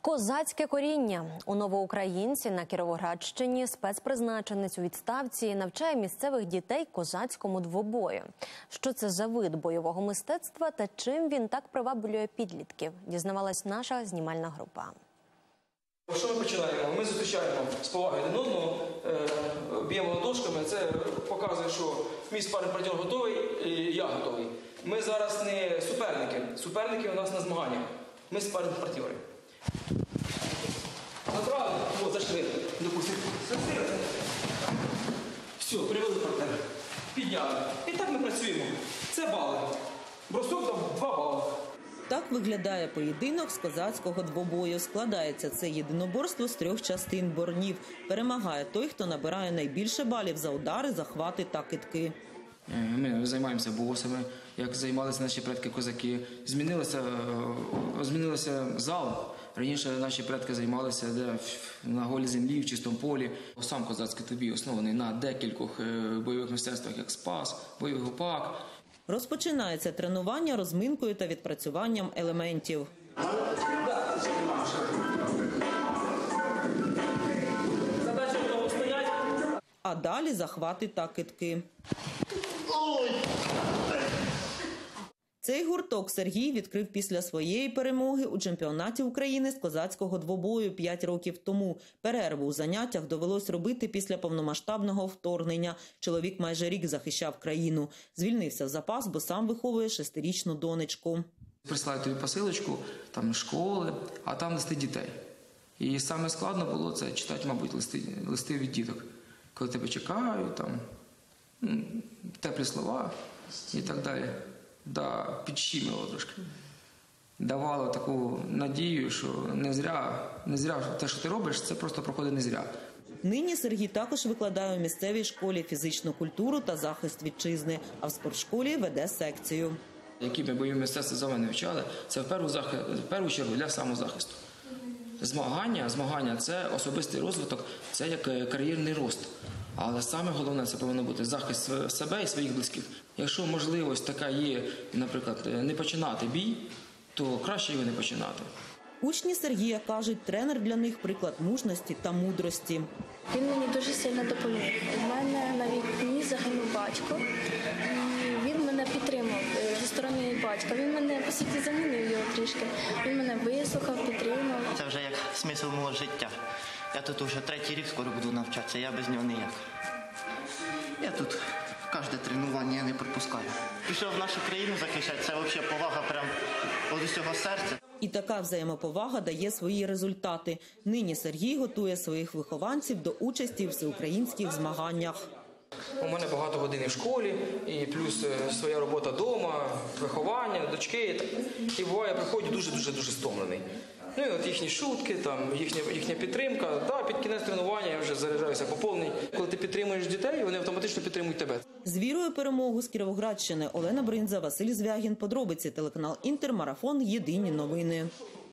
Козацьке коріння. У Новоукраїнці на Кіровоградщині спецпризначенець у відставці навчає місцевих дітей козацькому двобою. Що це за вид бойового мистецтва та чим він так приваблює підлітків, дізнавалась наша знімальна група. Що ми починаємо? Ми зустрічаємо з повагою один одного, б'ємо ладошками. Це показує, що мій спарринг-партнер готовий і я готовий. Ми зараз не суперники. Суперники у нас на змаганнях. Ми спарринг-партнери. Направили, от, зайшли, допустимо. Все, привели партнера. Підняли. І так ми працюємо. Це бали. Бросок там 2 бали. Так виглядає поєдинок з козацького двобою. Складається це єдиноборство з 3 частин борнів. Перемагає той, хто набирає найбільше балів за удари, захвати та кидки. Ми займаємося босами, як займалися наші предки-козаки. Змінився зал. Раніше наші предки займалися на голій землі, в чистому полі. Сам козацький двобій оснований на декількох бойових мистецтвах, як спас, бойовий гупак. Розпочинається тренування розминкою та відпрацюванням елементів. А далі захвати та кидки. Цей гурток Сергій відкрив після своєї перемоги у чемпіонаті України з козацького двобою 5 років тому. Перерву у заняттях довелось робити після повномасштабного вторгнення. Чоловік майже рік захищав країну. Звільнився в запас, бо сам виховує 6-річну донечку. Присилають тобі посилочку, там школи, а там листи дітей. І саме складно було це читати, мабуть, листи від діток. Коли тебе чекають, там, теплі слова і так далі. Да, підщемило трошки. Давало таку надію, що не зря те, що ти робиш, це просто проходить не зря. Нині Сергій також викладає у місцевій школі фізичну культуру та захист вітчизни, а в спортшколі веде секцію. Які ми бойові мистецтва за мене вчали, це в першу чергу для самозахисту. Змагання – це особистий розвиток, це як кар'єрний рост. Але саме головне – це повинно бути захист себе і своїх близьких. Якщо можливість така є, наприклад, не починати бій, то краще його не починати. Учні Сергія кажуть, тренер для них – приклад мужності та мудрості. Він мені дуже сильно допоміг. У мене на війні загинув батько, і він мене підтримав зі сторони батька. Він мене, по суті, замінив його трішки. Він мене вислухав, підтримав. Це вже як смисл мого життя. Я тут вже 3-й рік скоро буду навчатися, я без нього ніяк. Я тут кожне тренування не пропускаю. Пішов в нашу країну захищати, це взагалі повага прямо від усього серця. І така взаємоповага дає свої результати. Нині Сергій готує своїх вихованців до участі в всеукраїнських змаганнях. У мене багато годин в школі, і плюс своя робота вдома, виховання, дочки. І буває, я приходжу дуже стомлений. Ну і от їхні шутки, там, їхня підтримка. Да, під кінець тренування я вже заряджаюся по повній. Коли ти підтримуєш дітей, вони автоматично підтримують тебе. З вірою перемогу з Кіровоградщини. Олена Бринза, Василь Звягін. Подробиці. Телеканал Інтер. Марафон. Єдині новини.